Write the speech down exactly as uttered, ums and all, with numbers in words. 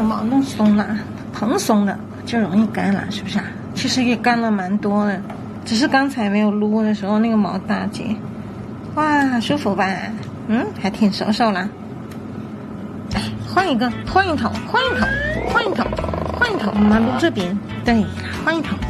毛弄松了，蓬松的就容易干了，是不是啊？其实也干了蛮多的，只是刚才没有撸的时候那个毛打结。哇，舒服吧？嗯，还挺爽手啦。哎，换一个，换一头，换一头，换一头，换一头，妈妈撸这边，对，换一头。